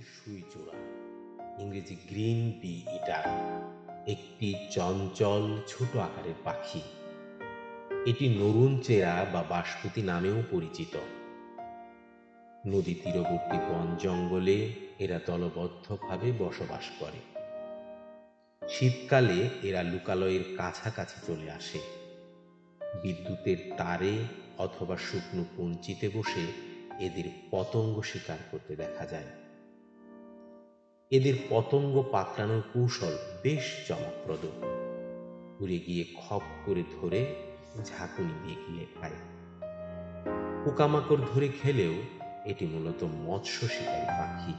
সুইচোড়া, ইংরেজি green B ইটার, একটি চঞ্চল ছোট আকারের পাখি। এটি নরুঞ্চেরা বা বাসপতি নামেও পরিচিত। নদী তীরবর্তী বন জঙ্গলে এরা দলবদ্ধভাবে বসবাস করে। শীতকালে এরা লোকালয়ের কাছাকাছি চলে আসে। বিদ্যুতের তারে অথবা শুকনো কঞ্চিতে বসে এদের পতঙ্গ শিকার করতে দেখা যায়। এদের পতঙ্গ পাকড়ানোর কৌশল বেশ চমকপ্রদ। উড়ে গিয়ে খপ করে ধরে ঝাঁকুনি দিয়ে গিলে খায়। পোকামাকড় ধরে খেলেও এটি মূলত মৎস্য শিকারী পাখি।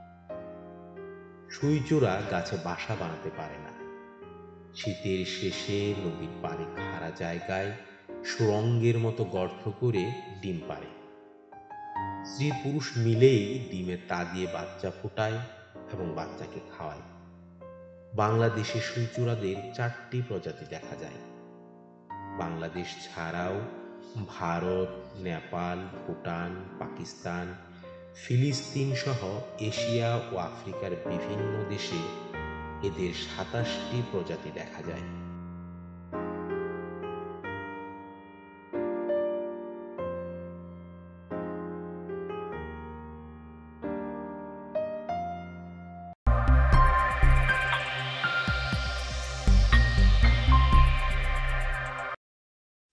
সুইচোড়া গাছে বাসা বানাতে পারে না। শীতের শেষে নদীর পাড়ে খাড়া জায়গায় সুড়ঙ্গের মতো গর্ত করে ডিম পাড়ে। স্ত্রী পুরুষ মিলেই ডিমের তা দিয়ে বাচ্চা ফোটায় এবং বাচ্চাকে খাওয়ায়। বাংলাদেশে সুইচোড়াদের 4টি প্রজাতি দেখা যায়। বাংলাদেশ ছাড়াও ভারত, নেপাল, ভুটান, পাকিস্তান, ফিলিস্তিন সহ এশিয়া ও আফ্রিকার বিভিন্ন দেশে এদের 27টি প্রজাতি দেখা যায়।